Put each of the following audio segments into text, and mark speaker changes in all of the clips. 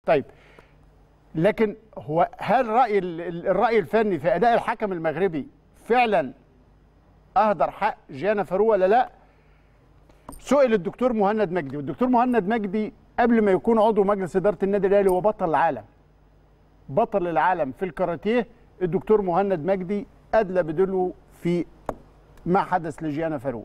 Speaker 1: طيب، لكن هو هل الرأي الفني في أداء الحكم المغربي فعلا أهدر حق جيانا فاروق ولا لا؟ سئل الدكتور مهند مجدي، والدكتور مهند مجدي قبل ما يكون عضو مجلس إدارة النادي الأهلي هو بطل العالم، بطل العالم في الكاراتيه. الدكتور مهند مجدي أدلى بدلو في ما حدث لجيانا فاروق.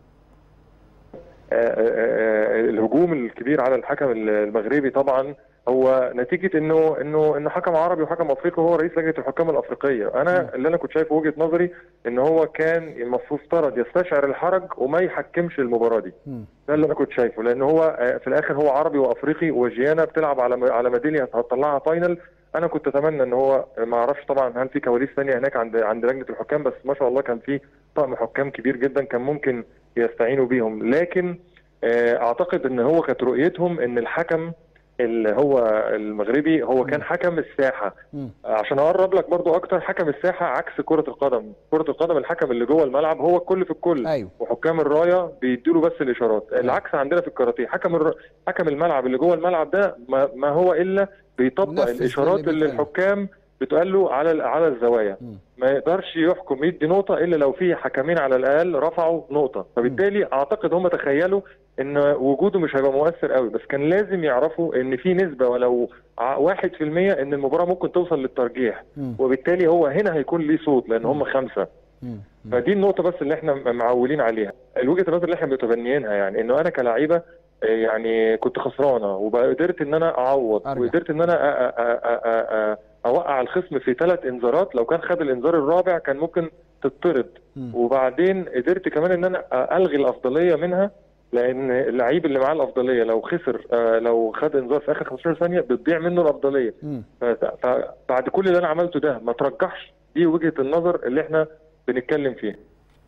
Speaker 2: الهجوم الكبير على الحكم المغربي طبعا هو نتيجه انه حكم عربي وحكم افريقي وهو رئيس لجنه الحكام الافريقيه. اللي انا كنت شايفه وجهه نظري ان هو كان المفترض يستشعر الحرج وما يحكمش المباراه دي. ده اللي انا كنت شايفه، لان هو في الاخر هو عربي وافريقي، وجيانا بتلعب على ميداليه هتطلعها فاينل. انا كنت اتمنى ان هو، ما اعرفش طبعا هل في كواليس ثانيه هناك عند لجنه الحكام، بس ما شاء الله كان في طقم حكام كبير جدا كان ممكن يستعينوا بيهم. لكن اعتقد ان هو كانت رؤيتهم ان الحكم اللي هو المغربي هو كان حكم الساحه. عشان اقرب لك برضو اكتر، حكم الساحه عكس كره القدم. كره القدم الحكم اللي جوه الملعب هو الكل في الكل.
Speaker 1: أيوه.
Speaker 2: وحكام الرايه بيدوا له بس الاشارات. العكس عندنا في الكاراتيه، حكم الملعب اللي جوه الملعب ده ما هو الا بيطبق الاشارات اللي الحكام بتقال له على الزوايا. ما يقدرش يحكم يدي نقطه الا لو في حكمين على الاقل رفعوا نقطه. فبالتالي اعتقد هم تخيلوا ان وجوده مش هيبقى مؤثر قوي، بس كان لازم يعرفوا ان في نسبه ولو 1% ان المباراه ممكن توصل للترجيح، وبالتالي هو هنا هيكون ليه صوت لان هم 5. فدي النقطه بس اللي احنا معولين عليها. الوجهه النظر اللي احنا متبنيينها يعني انه انا كلاعيبه يعني كنت خسرانه وقدرت ان انا اعوض وقدرت ان انا اوقع الخصم في 3 انذارات. لو كان خد الانذار الرابع كان ممكن تطرد. وبعدين قدرت كمان ان انا الغي الافضليه منها، لان اللعيب اللي معاه الافضليه لو خسر لو خد انذار في اخر 15 ثانيه بتضيع منه الافضليه. فبعد كل اللي انا عملته ده ما ترجحش. دي وجهه النظر اللي احنا بنتكلم فيها.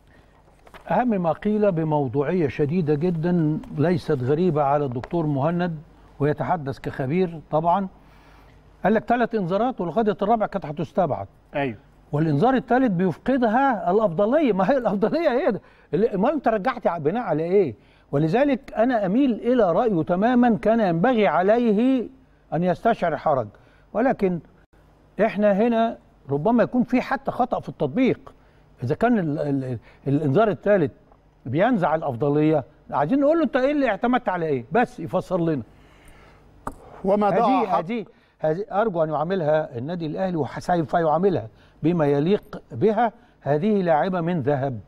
Speaker 3: أهم ما قيل بموضوعية شديدة جدا ليست غريبة على الدكتور مهند، ويتحدث كخبير طبعا. قال لك 3 انذارات والخدت الرابع كانت هتستبعد.
Speaker 1: ايوه.
Speaker 3: والانذار الثالث بيفقدها الافضليه. ما هي الافضليه هي ده. ما انت رجعت بناء على ايه؟ ولذلك انا اميل الى رايه تماما. كان ينبغي عليه ان يستشعر الحرج، ولكن احنا هنا ربما يكون في حتى خطأ في التطبيق. اذا كان الانذار الثالث بينزع الافضليه، عايزين نقول له انت ايه اللي اعتمدت على ايه؟ بس يفسر لنا.
Speaker 1: وما ضاع
Speaker 3: هذه أرجو أن يعاملها النادي الأهلي وسوف يعاملها بما يليق بها. هذه لاعبة من ذهب،